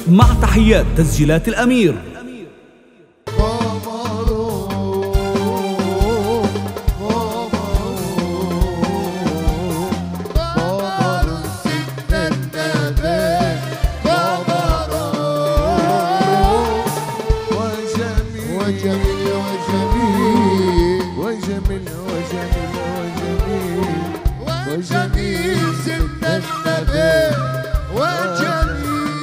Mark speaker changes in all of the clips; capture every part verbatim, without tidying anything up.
Speaker 1: مع تحيات تسجيلات الأمير.
Speaker 2: وجميل سيدنا النبي وجميل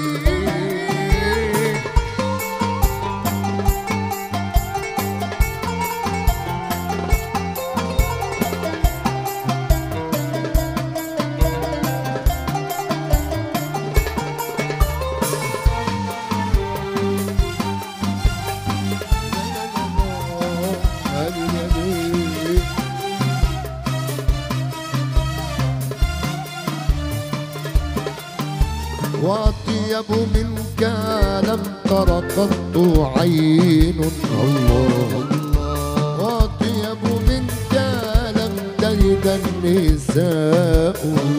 Speaker 2: وأطيب منك لم تر قط عين الله، وأطيب منك لم تلد النساء،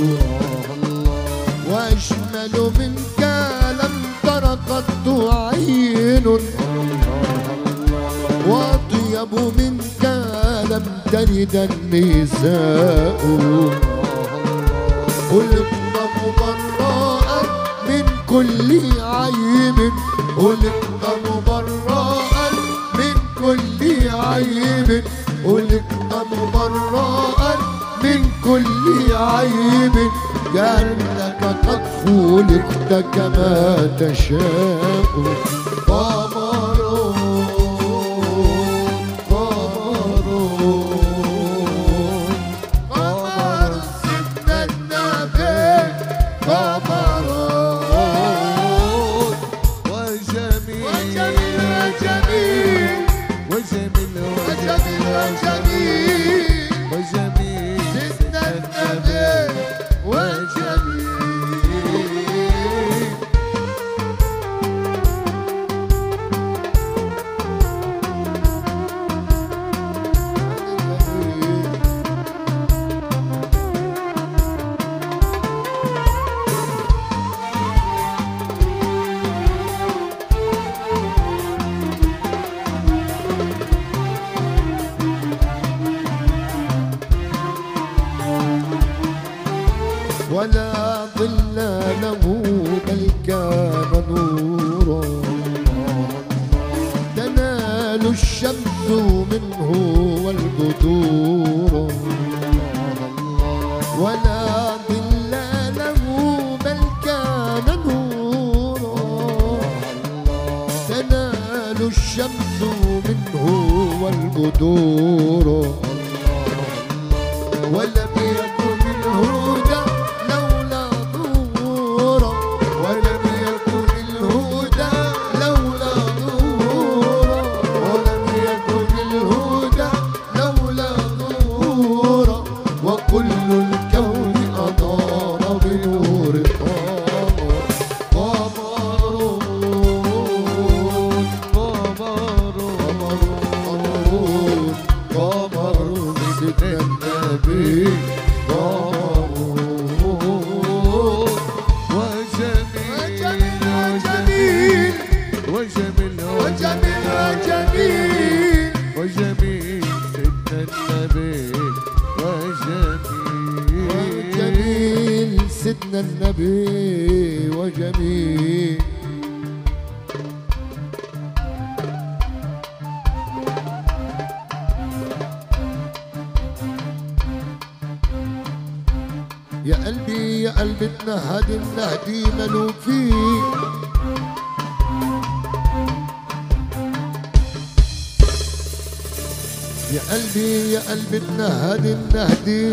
Speaker 2: وأجمل منك لم تر قط عين، وأطيب منك لم تلد النساء. خلقت مبرأ من كل عيب، خلقت مبرأ من كل عيب، خلقت مبرأ من كل عيب، كأنك قد خلقت كما تشاء. قمرون قمرون قمر سيدنا النبي، قمرون وجميل وجميل وجميل وجميل وجميل وجميل سيدنا النبي وجميل. ولا ظل له بل كان نورا، تنال الشمس منه والبدور. ولا ظل له بل كان نورا، تنال الشمس منه والبدور. ولم يكن الهدى لولا ظهورا، ولم يكن الهدى لولا ظهورا، ولم يكن الهدى لولا ظهورا. وكل الكون أضاء بنور قمر، قمرون قمرون قمرون سيدنا النبي، قمرون وجميل وجميل وجميل وجميل وجميل سيدنا النبي وجميل وجميل سيدنا النبي وجميل. يا قلبي يا قلبي اتنهد النهدي ملوك فيه، يا قلبي يا قلبي اتنهد النهدي،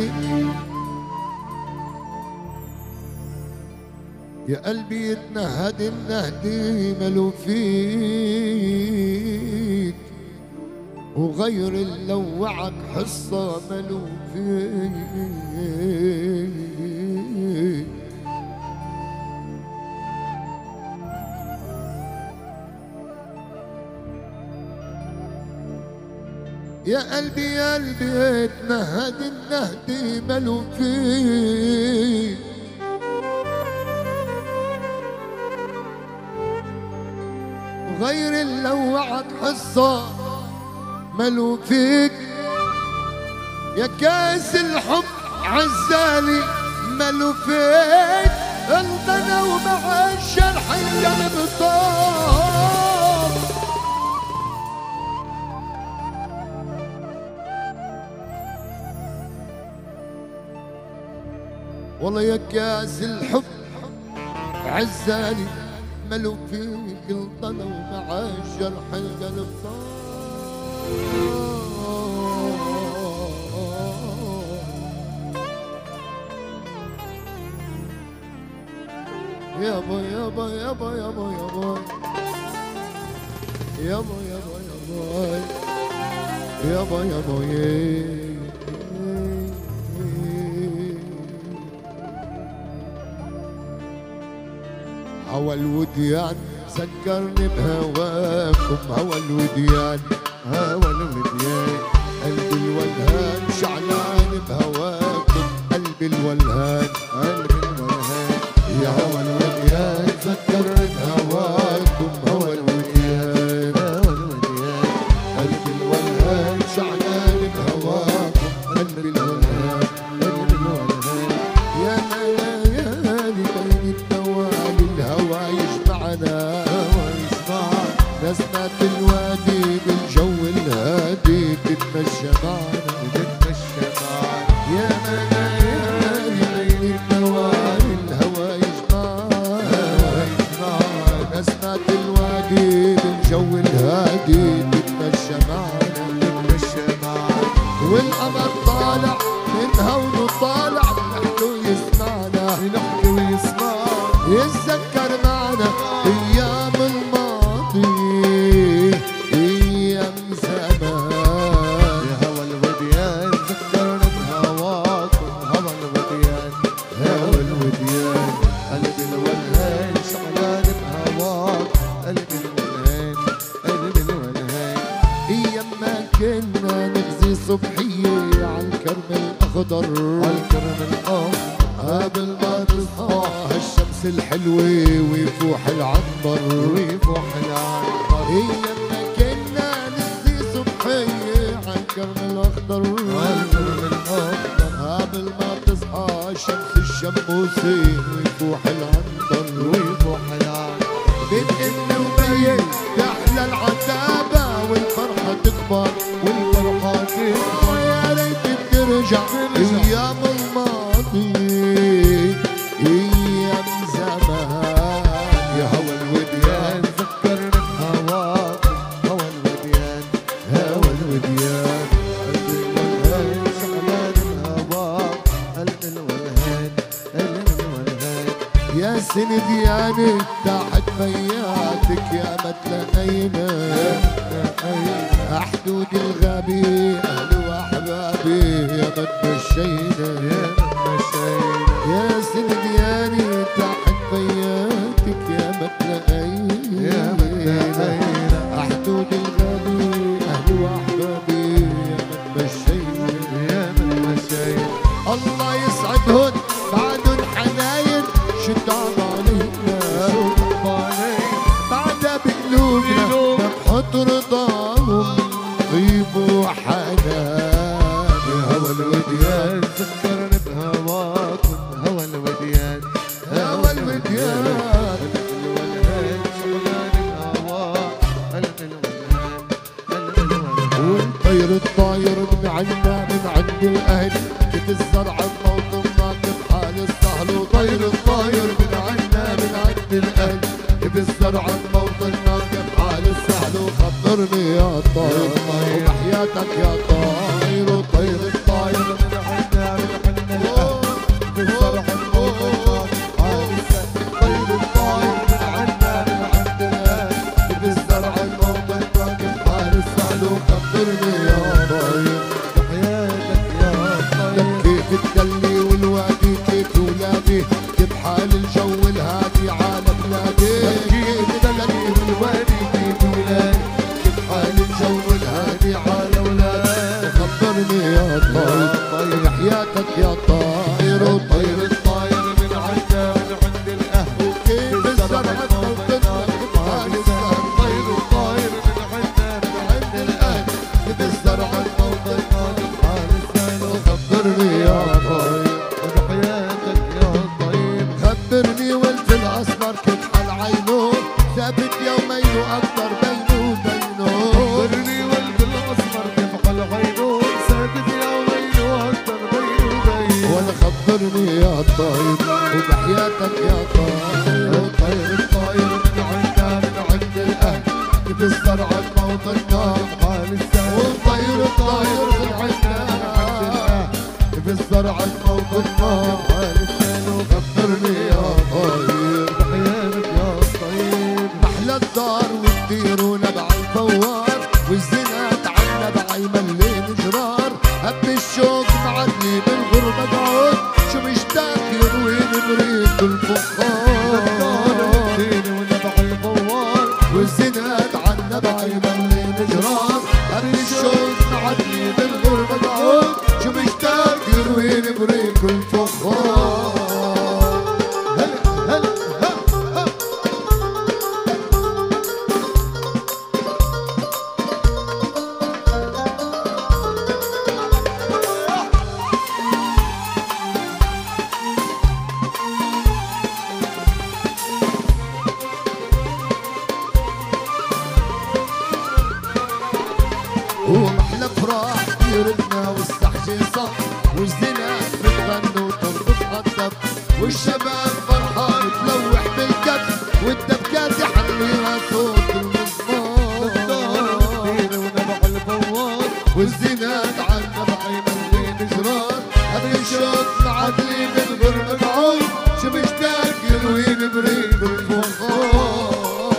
Speaker 2: يا قلبي اتنهد النهدي ملوك فيك، وغير اللوعك حصة ملوك فيك. يا قلبي يا قلبي اتنهد النهدي ملوك فيك، غير اللوعك حصة ملو فيك يا كاس الحب عزالي ملو فيك انت انا ومع الجرح القلب طار. والله يا كاس الحب عزالي ملو فيك انت انا ومع الجرح القلب طار. يابا يابا يابا يابا يابا يابا يابا يابا يابا يابا يا هوى الوديان سكرني بهواكم هوى الوديان هوى الوديان قلبي الولهان شعلان بهواكم قلبي الولهان قلبي الولهان يا هوى الوديان سكرني بهواكم هوى الوديان هوى الوديان قلبي الولهان شعلان بهواكم قلبي الولهان قلبي الولهان يا ليالي بين الدوالي الهوى يجمعنا نسمة الوادي بالجو الهادي تتمشى معنا تتمشى معنا يا ليالي بين الدوالي الهوى يجمعنا نسمة الوادي بالجو الهادي تتمشى معنا تتمشى معنا والقمر طالع منها ونطالع نحكي ويسمعنا نحكي ويسمعنا يتذكر معنا ايام الماضي ايام زمان يا هوى الوديان ذكرنا بهواكم هوى الوديان هوى الوديان قلبي الولهان شعلان بهواك قلبي الولهان قلبي الولهان ايام ما كنا نغزي صبحيه عالكرم الاخضر عالكرم الاخضر قبل ما تصحى الشمس الحلوة ويفوح العنبر ويفوح العنبر ايام ما كنا نغزي صبحية عالكرم الاخضر عالكرم الاخضر قبل ما تصحى الشمس الشموسي ويفوح العنبر ويفوح العنبر بين ابن وبين تحلى العتابة والفرحة تكبر والفرحة تكبر يا ريت ترجع ايام الماضي ايام زمان يا هوى الوديان ذكرنا بهواكم هوى الوديان هوى الوديان قلبي الولهان شعلان بهواك قلبي الولهان قلبي الولهان يا سندياني تحت بياتك يا ما تلاقينا حدود الغابي اهلي واحبابي يا ما تمشينا يا ما تمشينا يا سندياني تحت بياتك يا ما تلاقينا يا ما تلاقينا حدود الغابي اهلي واحبابي يا ما تمشينا يا ما تمشينا الله يسعدهن بعدن حناين شتعب علينا شتعب علينا بعدها بقلوبنا بنحط رضاهم طيب وحنان يا هوى الوديان ذكرنا بهواكم هوى الوديان هوى الوديان قلبي الولهان شغلان بهواك قلبي الولهان قلبي الولهان والطير الطاير من عنا من عند الاهل كيف الزرع بموطن ناقب حال السهل وطير الطاير من عنا من عند الاهل كيف الزرع بموطن ناقب حال السهل وخبرني يا طاير وبحياتك يا طاير وطير الطاير من عنا من عند الاهل كيف الزرع بموطن ناقب حال السهل طير الطاير من عنا من عند الاهل كيف الزرع بموطن ناقب حال السهل وخبرني يا طاير تدلي والوادي كيف ولادي كيف حال الجو الهادي على بلادي كيف تدلي والوادي كيف ولادي كيف حال الجو الهادي على ولادي خبرني يا مينه أكتر بينه بينه
Speaker 3: خبرني والد الأسمر كيف قال عينه سادت يا وينه أكتر بينه بينه
Speaker 2: ولا خبرني يا طاير وبحياتك يا طاير
Speaker 3: الطير الطاير من عنا من عند الأهل كيف الزرع موطننا بحال السهل
Speaker 2: والطير الطاير من عنا
Speaker 3: كيف الزرع موطننا بحال السهل
Speaker 2: خبرني يا طاير
Speaker 3: بحياتك يا طير
Speaker 2: محلى الدار والدير ونبع الفوار والزينات عنا بعي ملين جرار هب الشوق معدلي بالغربة قعود شو مشتاق يروي بريق الفخار
Speaker 3: ونبع الفوار
Speaker 2: والزينات عنا بعي ملين جرار هب الشوق معدلي بالغربة قعود شو مشتاق يروي بريق الفخار
Speaker 3: هلا هلا ها ها
Speaker 2: ومحلى فرح يردنا والسحجة صف والزينات بتغنوا وترقص عالدف والشباب فرحان تلوح بالكف والدبكات يحليها صوت المزمار
Speaker 3: ونبع الفوار
Speaker 2: والزينات عنا بعي ملين جرار قبل الشوق معدلي بالغربة بعود شو مشتاق يرويني بريق الفخار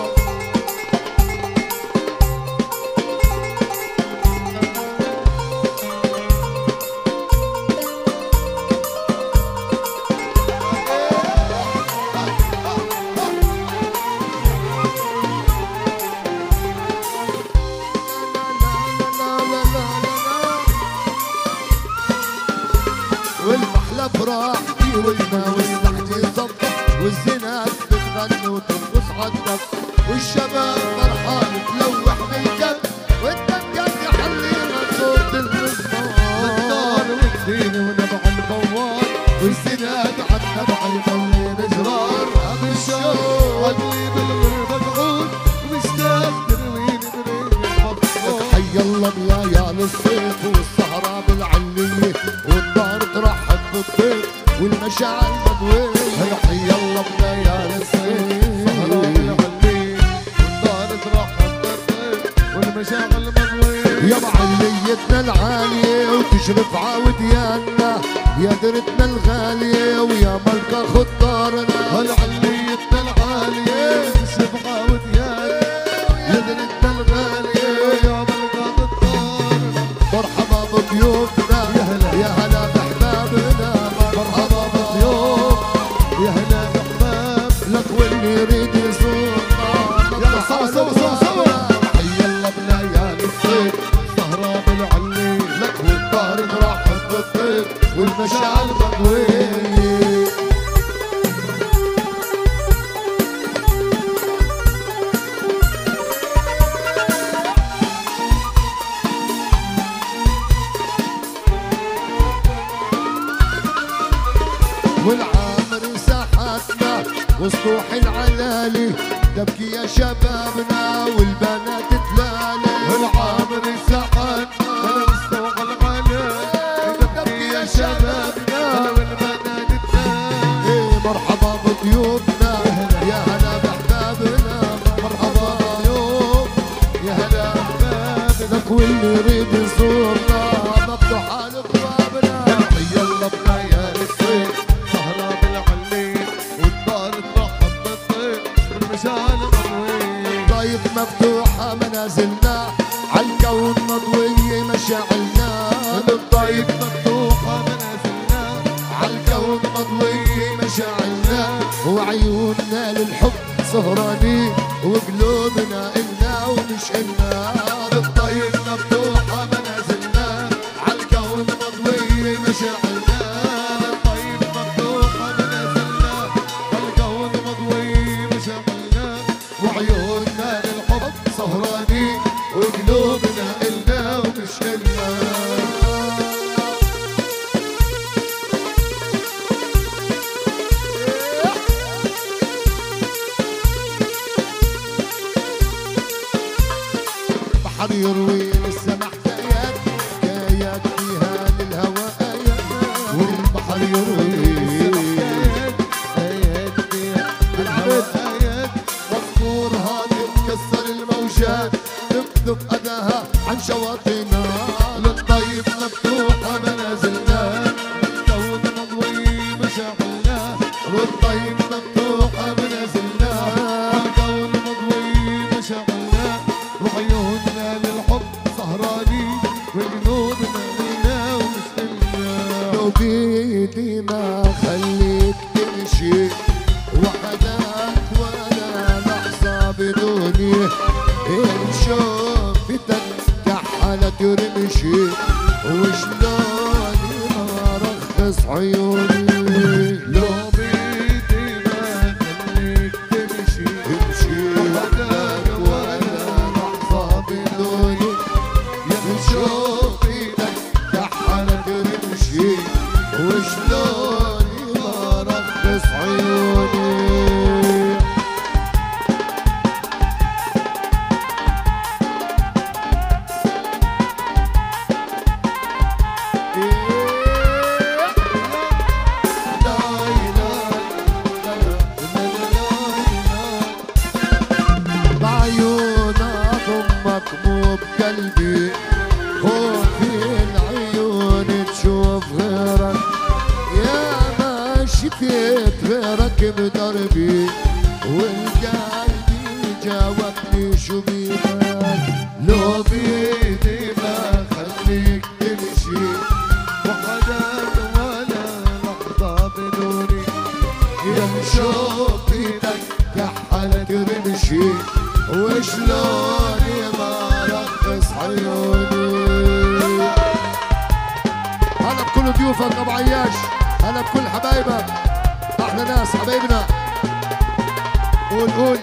Speaker 2: والمحلى فرح يولنا والسحجة صبح والزينات بتغني وترقص عالدف والشباب فرحان تلوح بالكف والدبكات يحليها صوت المزمار
Speaker 3: والدين ونبع الفوار
Speaker 2: والزينات عنا بعي ملين جرار أبي الشوق
Speaker 3: عدلي بالغربة قعود ومشتاق ترويني بريق الفخار
Speaker 2: حي الله بليالي الصيف والسهرة بالعلية والدار ترحب بالضيف والمشاعر مضوية حي الله بليالي الصيف
Speaker 3: سهرة بالعلي والدار ترحب بالضيف والمشاغل مضوية
Speaker 2: يا معليتنا العالية وتشرف عوديانا يا درتنا الغالية ويا ملكة خطارنا
Speaker 3: هالعليتنا العالية تشرف عوديان
Speaker 2: يا درتنا الغالية
Speaker 3: يا ملقاط الدار
Speaker 2: مرحبا بضيوفنا
Speaker 3: يا هلا.
Speaker 2: يا هلا بحبابنا مرحبا بضيوف
Speaker 3: يا هلا بحباب
Speaker 2: لك واللي يريد يزورنا
Speaker 3: يلا سوا سوا سوا سوا
Speaker 2: حي الله بليالي الصيف
Speaker 3: سهرة بالعلي
Speaker 2: لك والدار ترحب بالضيف والمشاعر مضوية والعامر ساحتنا وسطوح العلالي تبكي يا شبابنا والبنات تلالي
Speaker 3: والعامر ساحتنا انا مستوى العالي تبكي يا شبابنا والبنات التاني
Speaker 2: إيه مرحبا بضيوفنا يا هلا بحبابنا مرحبا بضيوف يا هلا
Speaker 3: بابنا
Speaker 2: لك واللي يريد يزورنا مفتوحة لابوابنا
Speaker 3: حي الله بليالي الصيف سهرة بالعلي والدار ترحب بالضيف والمشاعر مضوية
Speaker 2: ضايف مفتوحة منازلنا عالكون مضوية مشاعلنا
Speaker 3: الضيف مفتوحة منازلنا
Speaker 2: عالكون مضوية مشاعلنا وعيوننا للحب سهرانين وقلوبنا إلنا ومش إلنا
Speaker 3: الضيف مفتوحة منازلنا
Speaker 2: عالكون مضوية مشاعلنا
Speaker 3: الضيف مفتوحة منازلنا الكون مضوي مشاعلنا
Speaker 2: وعيوننا للحب سهرانين وقلوبنا إلنا ومش إلنا والبحر يروي لسه حكايات حكايات فيها للهوى آيات والبحر يروي آيات فيها للهوى آيات مذكورها تتكسر الموجات تكتب أداها عن شواطئنا للطيب مفتوحة منازلنا للكون مضوي مشاعرنا للطيب مفتوحة منازلنا للكون مضوي مشاعرنا وعيوننا للحب سهرانين وجنودنا لنا ومستنى لو بيدي ما خليك تمشي وحدك ولا لحظة بدوني إن شوفتك كحلت رمشي وشلوني ما رخص عيوني لو بيدي ما خليك تمشي تمشي وحدك ولا لحظة بدوني إن شوفتك كحلت رمشي وشلوني ما رخص عيوني قلبي خوفي العيون تشوف غيرك يا ما شفيت غيرك بدربي والقلبي جاوبني شو بيدك لو بيدي ما خليك تمشي وحدك ولا لحظة بدوني يمشوا بيدك كحلت رمشي وشلوني ما رخص عيوني هلا بكل ضيوفك ابو عياش هلا بكل حبايبك احلى ناس حبايبنا قول قول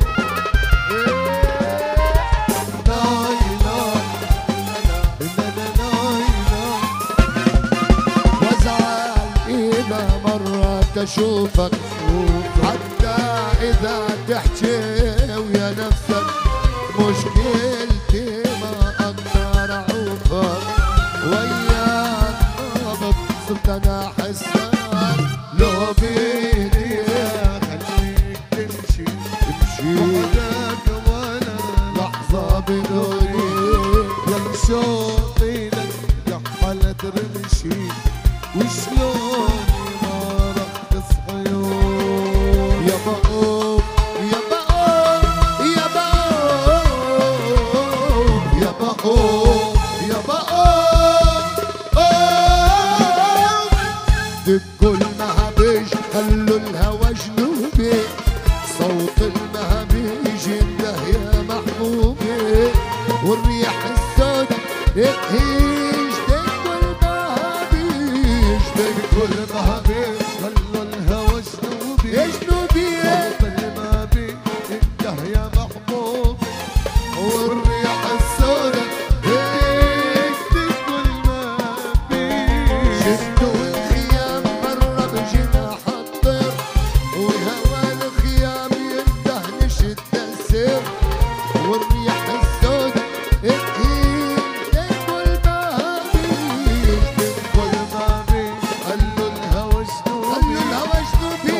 Speaker 2: وازعل اذا مرات اشوفك حتى اذا تحكي ويا نفسك مشكلتي ما اقدر اعوفك وياك نابض صرت انا احسك لو بيدي خليك تمشي تمشي وحدك ولا لحظة بدوني يمشي لك كحلت رمشي وشلوني ما رخص عيوني يا بقوم يا بقوم يا بقوم يا بقوم يا بقوم دقوا المهبش خلوا الهوى جنوبي صوت المهبش انده يا محبوبي والريح السوداء تهيج دقوا المهبش دقوا المهبش خلوا الهوى جنوبي جنوبي صوت المهبش انده يا محبوبي والريح السوداء تهيج دقوا المهبش شدوا الخيام مرة بجناح الطير وهوى الخيام ينده نشد السير والريح السوداء تهيج دقوا المهبش دقوا المهبش خلوا الهوى جنوبي خلوا الهوى جنوبي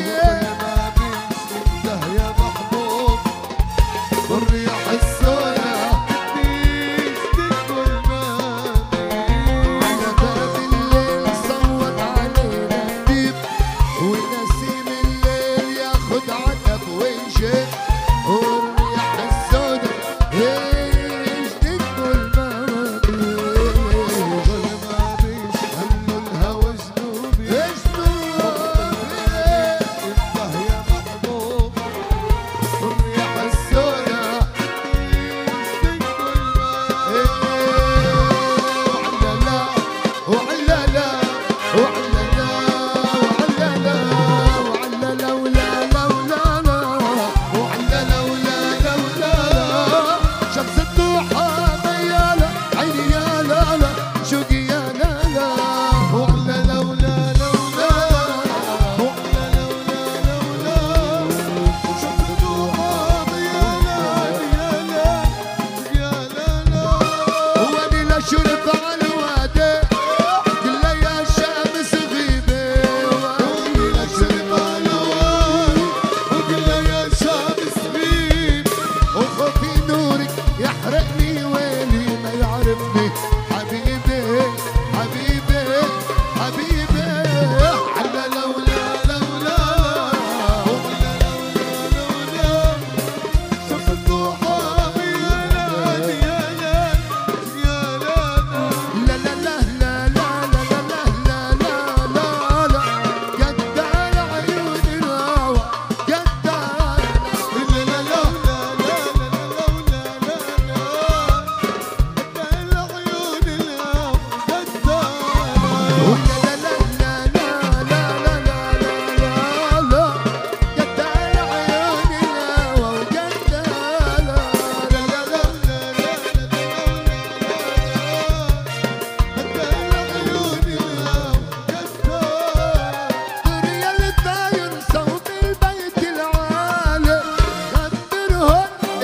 Speaker 2: انده يا محبوب والريح السوداء تهيج دقوا المهبش على باب الليل صوت علينا الديب ونسيم الليل ياخد عتب ويجيب والريح السوداء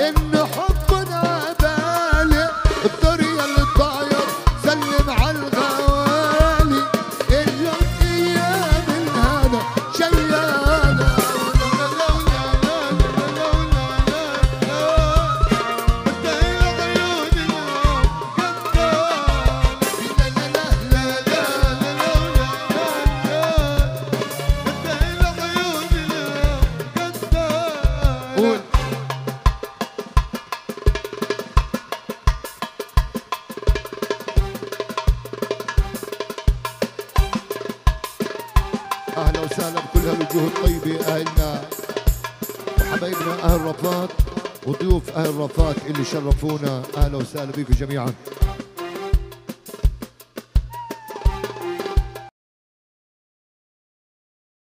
Speaker 2: إن حبنا بالي الطريق اللي طاير سلم على الغوالي اليوم أيام الهنا شيانة اهلا وسهلا بكل هالوجوه الطيبه اهلنا وحبايبنا اهل رفات وضيوف اهل رفات اللي شرفونا. اهلا وسهلا بكم جميعا.